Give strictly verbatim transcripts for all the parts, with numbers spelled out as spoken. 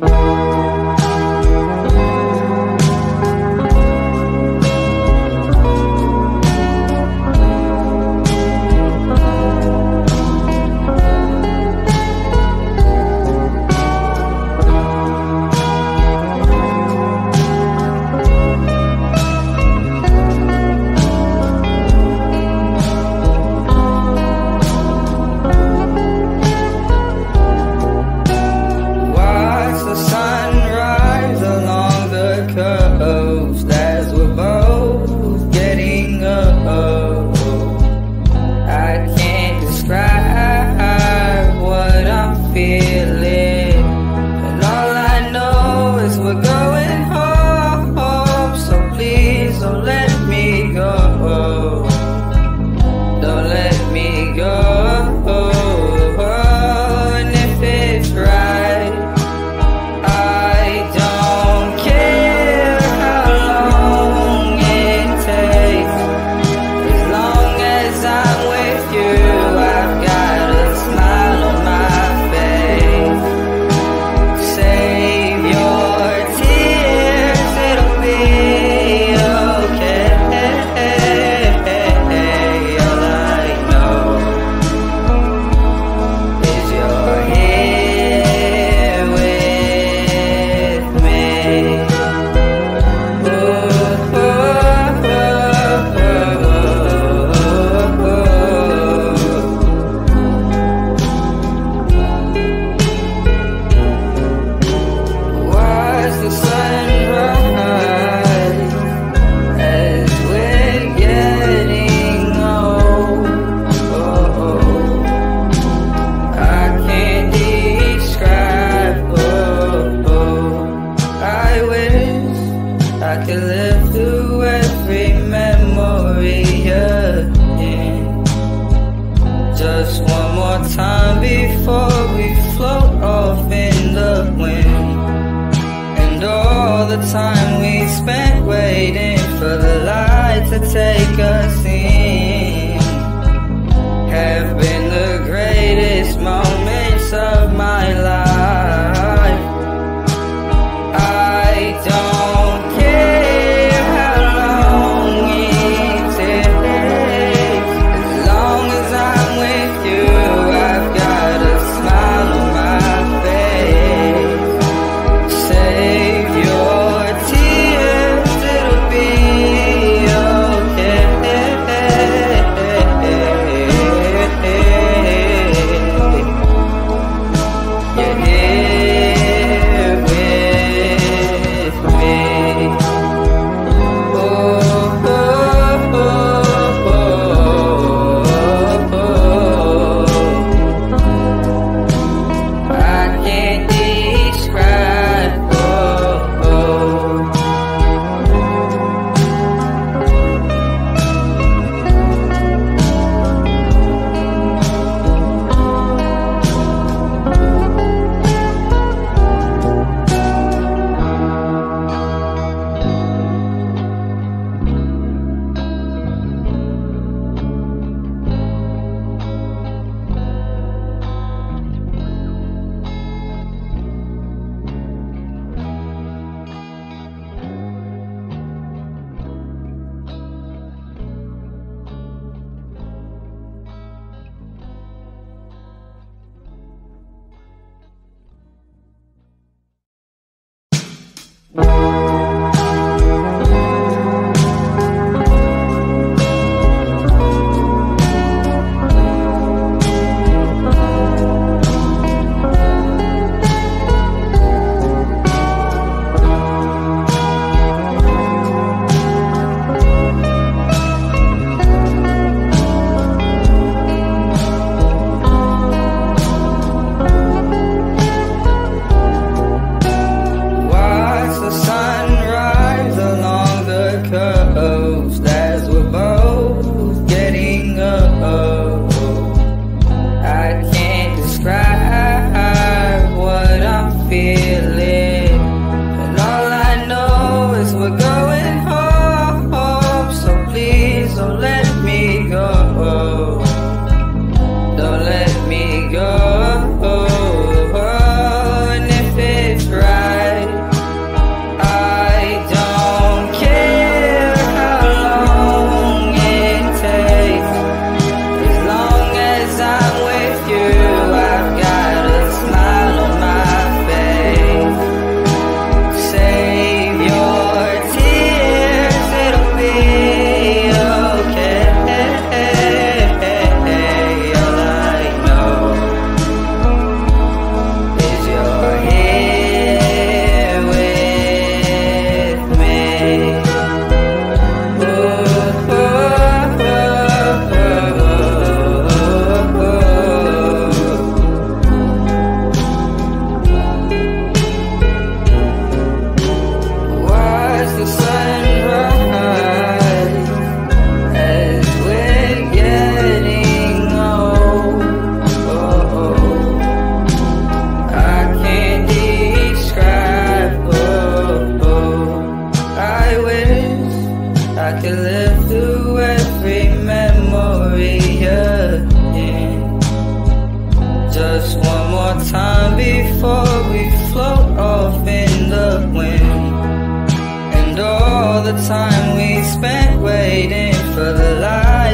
Watch the sun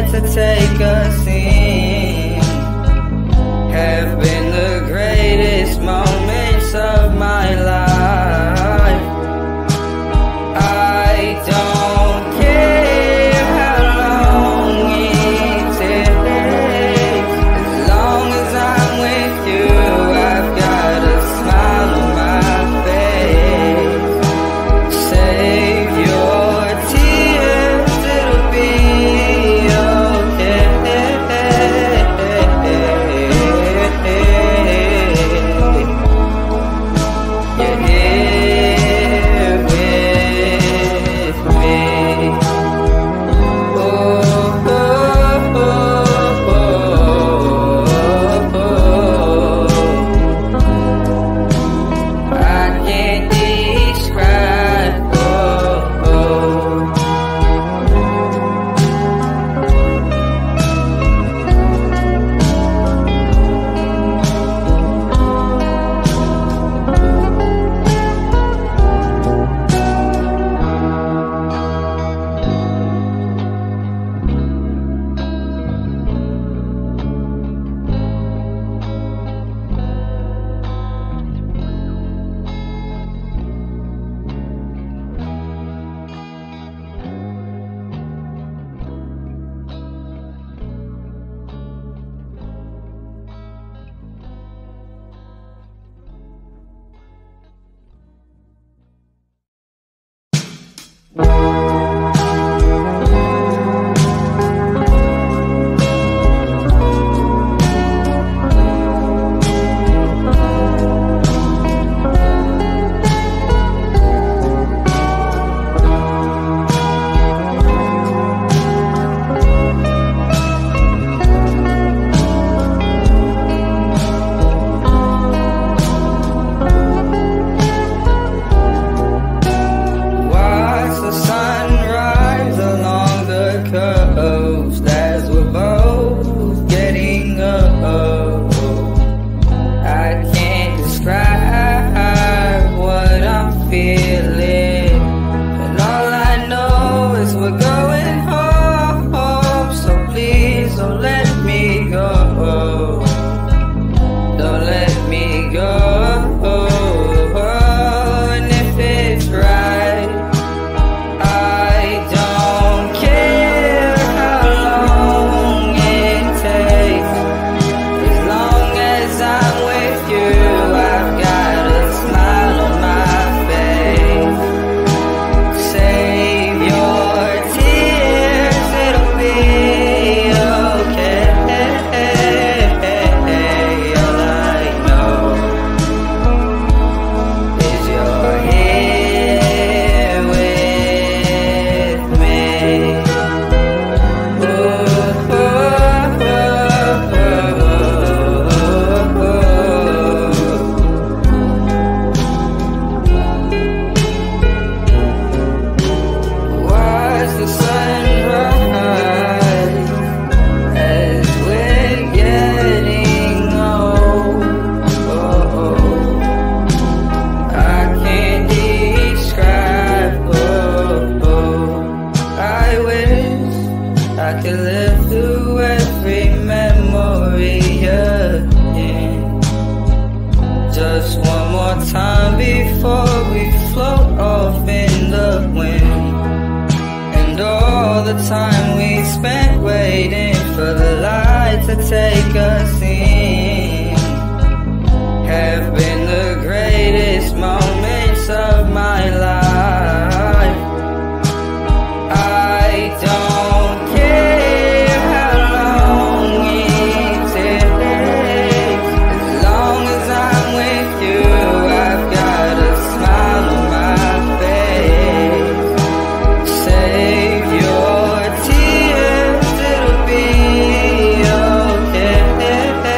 light to take a scene have been the greatest moments of my life. I don't care how long it takes, as long as I'm with you, I've got a smile on my face. Save your tears, it'll be okay. You're here with me. Oh, oh, oh, oh, oh. I can't describe. Oh, oh. Watch the sunrise along the coast as we're both getting old. I can't describe what I'm feeling, and all I know is we're going home. So please don't let me go. Don't let me go. And if it's right, I don't care how long it takes, as long as I'm with you, I've got a smile on my face. Save your tears, it'll be okay. All I know is you're here with me. Oh, oh, oh, oh, oh. Watch the sunrise as we're getting old. Oh, oh. I can't describe. Oh, oh. I wish I could live through every memory again, just one more time before we float off in the wind. And all the time we spent waiting for the light to take us in have been the greatest moments of my life. I don't care how long it takes, as long as I'm with you, I've got a smile on my face. Save your tears, it'll be okay.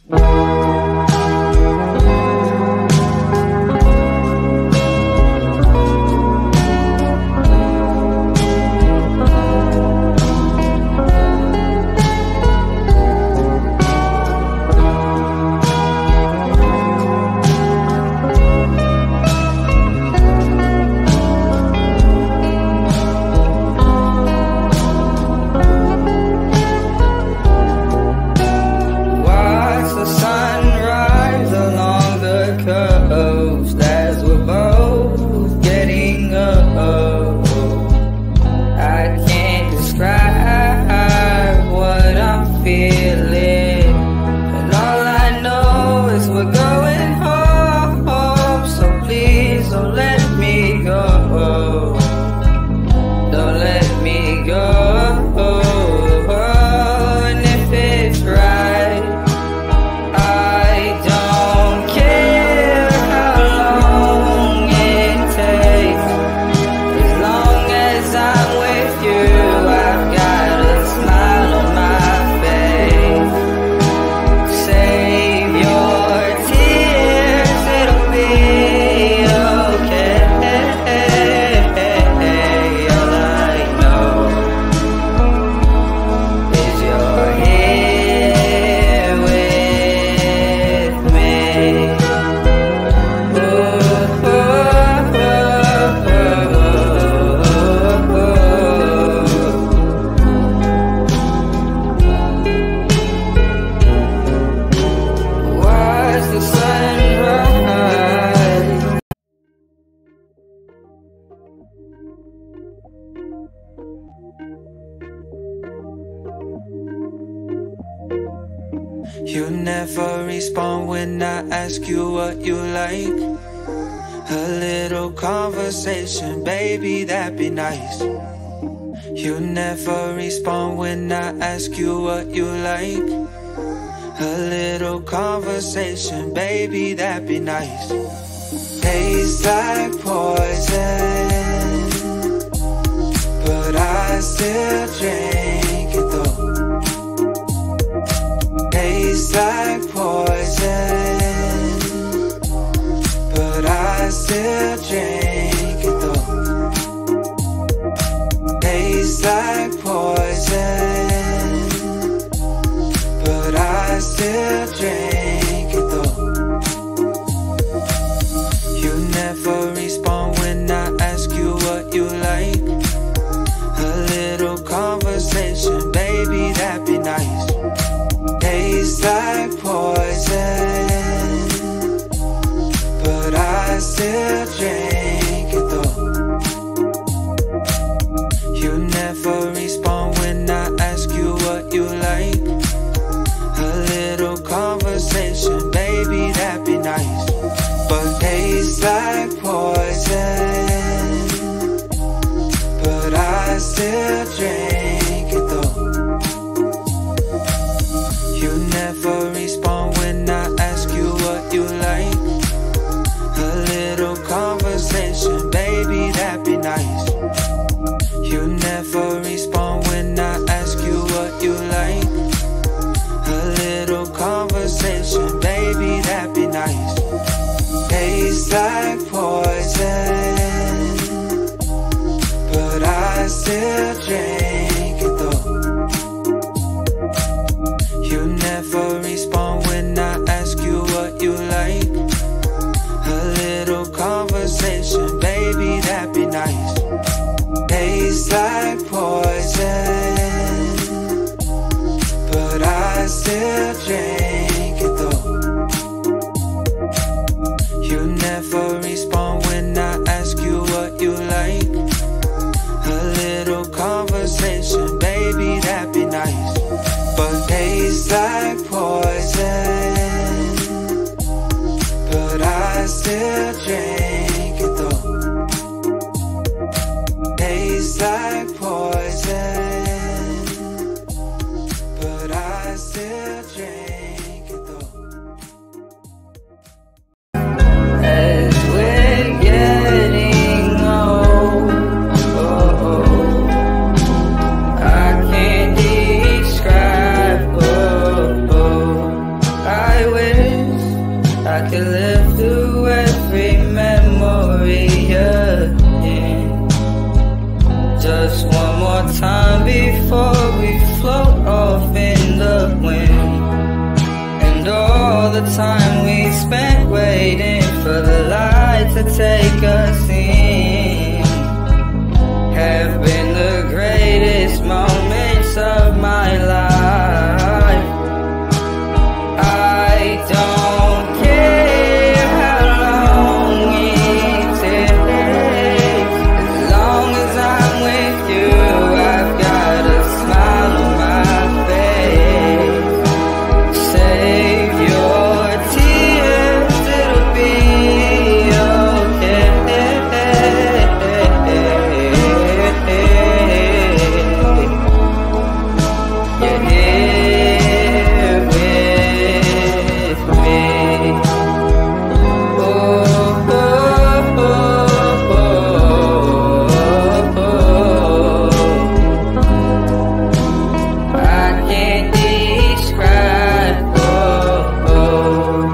You never respond when I ask you what you like. A little conversation, baby, that'd be nice. You never respond when I ask you what you like. A little conversation, baby, that'd be nice. Tastes like poison, but I still drink it though. Tastes like poison, but I still drink it though. Tastes like poison, but I still drink it though. You never respond when I ask you what you like. A little conversation, baby, that'd be nice. Tastes like poison, but I still drink it though. You never respond when I ask you what you like. A little conversation, baby, that'd be nice. But tastes like poison, but I still drink it though. You never respond when I ask you what you like. A little conversation, baby, that'd be nice. You never respond when I ask you what you like. A little conversation, baby, that'd be nice. Tastes like poison, but I still drink it though. You never respond when I ask you what you like. A little conversation, baby, that'd be nice. Tastes like poison, but I still drink it though. You never respond when I ask you what you like. A little conversation, baby, that'd be nice. But tastes like poison, but I still drink it though. Tastes like poison. time before we float off in the wind. And all the time we spent waiting for the light to take us in have been the greatest moments of my life. I don't care how long it takes, as long as I'm with you, I've got a smile on my face. Save your tears, it'll be okay. You're here with me. Oh, oh, oh, oh, oh. I can't describe. Oh, oh.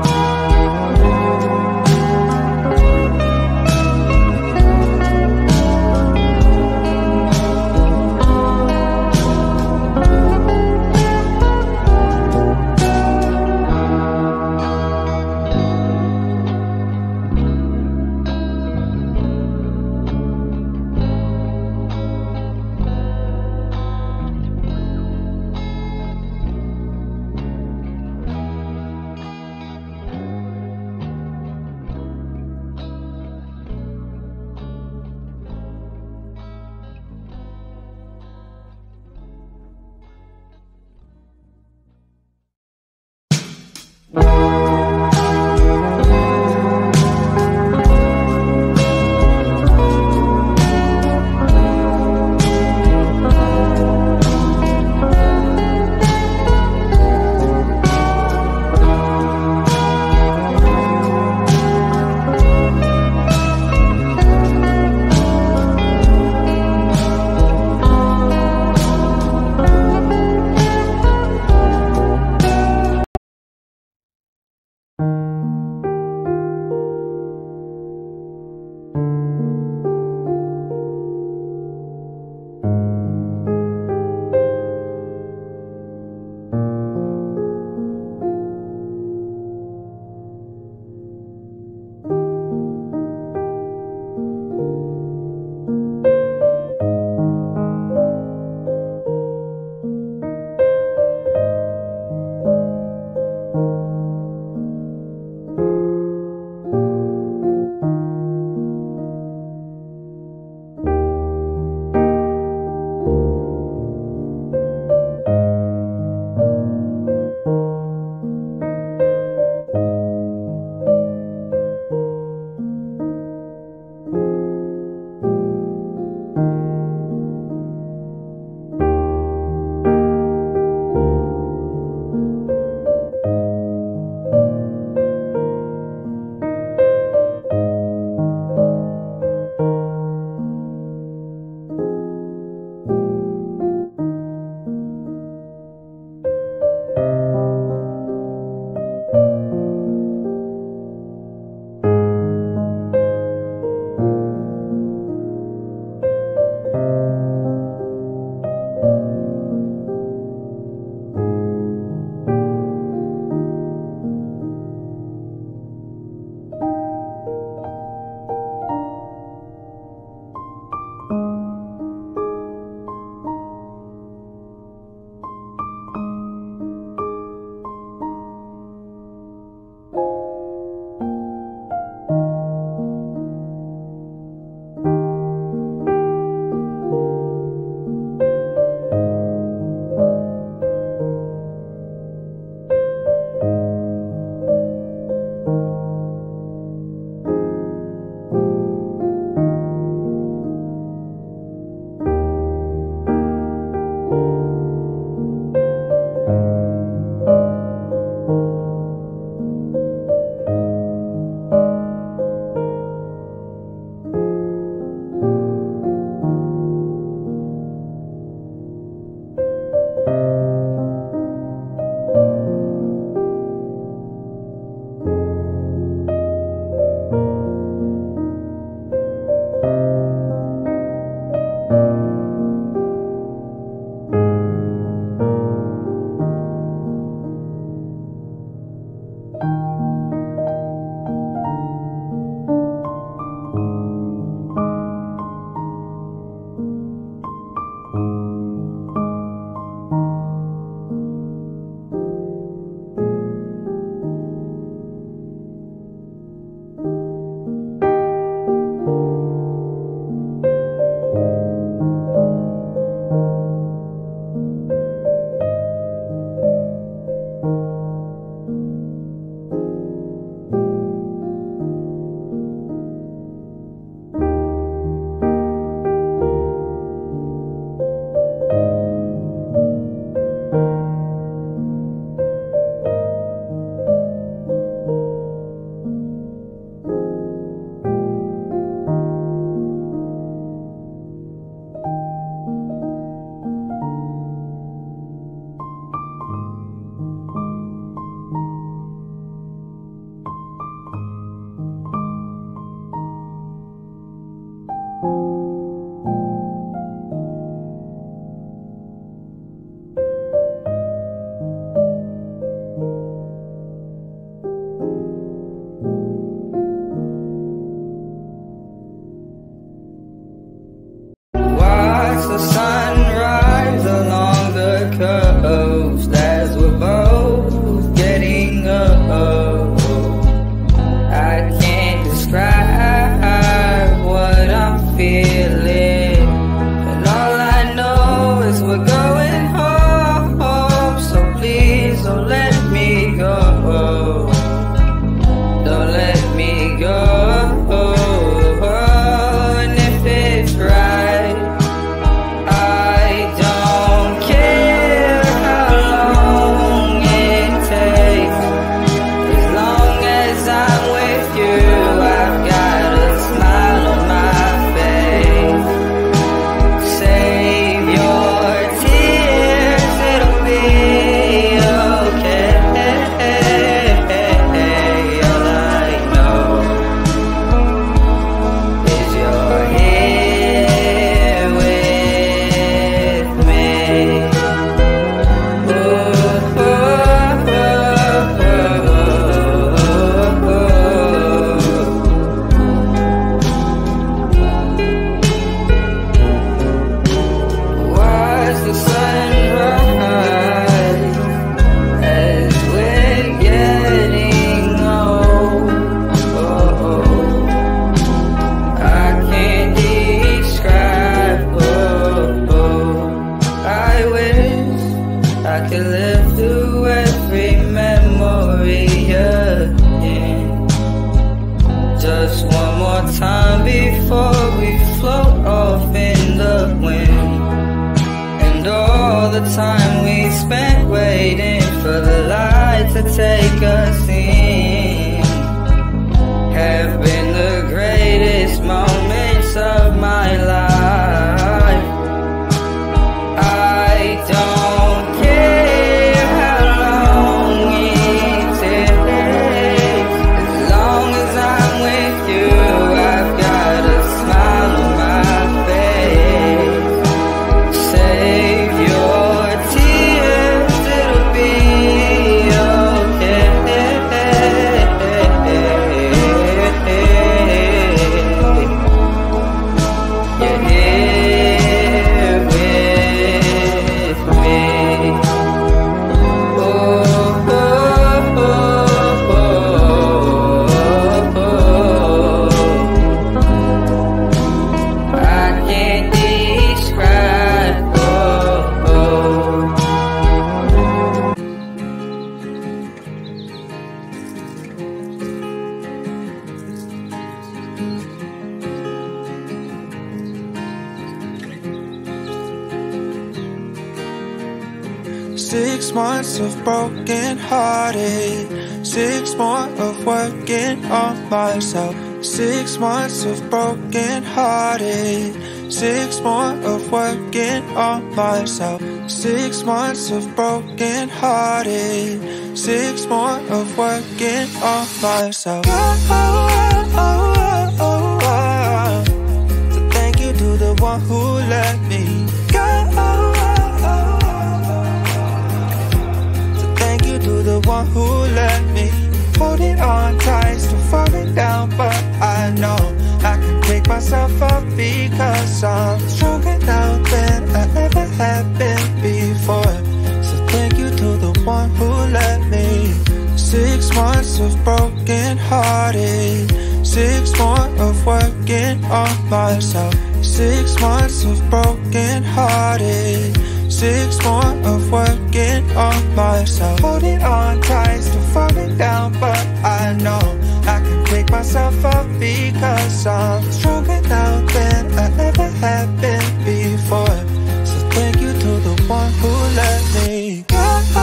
we're going home, so please don't let me go. Don't let me go. And if it's right, I don't care how long it takes. As long as I'm with you, I've got a smile on my face. Save your tears, it'll be okay. All I know is you're here with me. Ooh, ooh, ooh, ooh. Watch the sunrise as we're getting old. Oh, I can't describe. Oh, I wish I could live through every memory again. Just one more time before we float off in the wind. And all the time we spent waiting for the light to take us in have been the greatest moments of my life. I don't care how long it takes. As long as I'm with you, I've got a smile on my face. Save your tears, it'll be okay. You're here with me. Oh, oh, oh, oh, oh. I can't describe. Oh, oh. Six months of broken hearted, six more of working on myself. Six months of broken hearted, six more of working on myself. Six months of broken hearted, six more of working on myself. Oh, oh, oh, oh, oh. So thank you to the one who let me go. To the one who let me hold it on tight, still falling down, but I know I can pick myself up because I'm stronger now than I ever have been before. So thank you to the one who let me. Six months of broken hearted, six more of working on myself. Six months of broken hearted, six more of working on myself. Holding on tight, still falling down, but I know I can pick myself up because I'm stronger now than I ever have been before. So thank you to the one who let me go.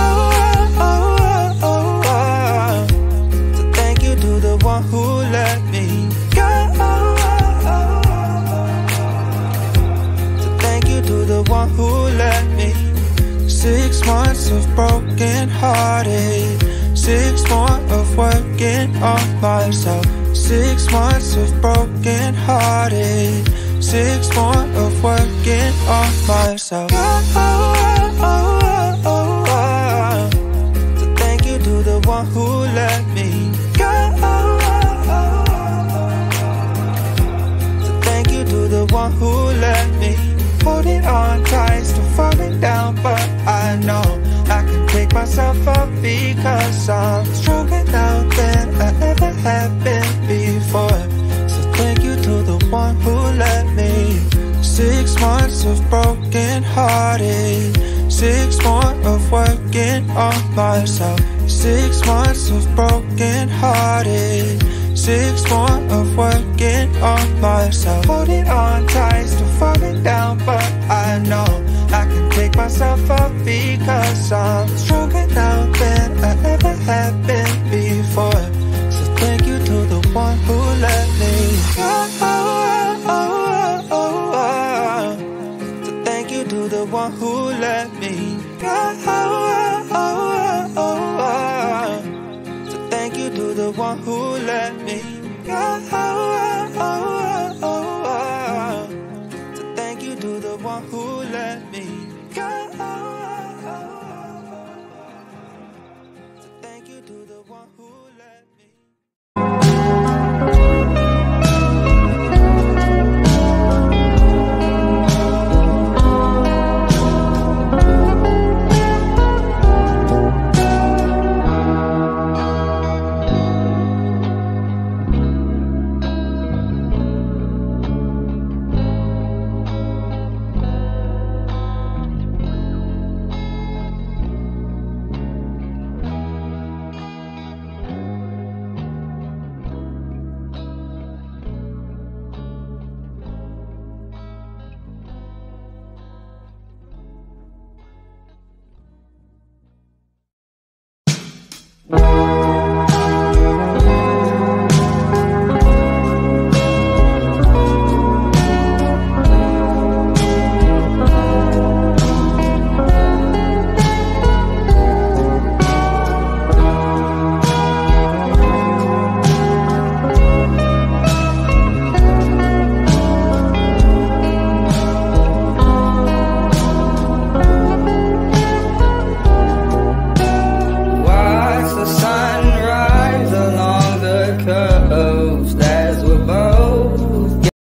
So thank you to the one who let me go. So thank you to the one who let me. Six months of broken hearted, six more of working on myself. Six months of broken hearted, six more of working on myself. Oh, oh, oh, oh, oh, oh. So thank you to the one who let me go. So thank you to the one who let me hold it on tight, still falling down, but I know I can pick myself up because I'm stronger now than I ever have been before. So thank you to the one who let me. Six months of broken hearted, Six more of working on myself. Six months of broken hearted. Six more of working on myself. Holding on tight, still falling down, but I know I can pick myself up because I'm stronger now than I ever have been before. So thank you to the one who let me go. So thank you to the one who let me go. So thank you to the one who let me go. So thank you to the one who let me go. So thank you to the one who let me. Watch the sunrise along the coast.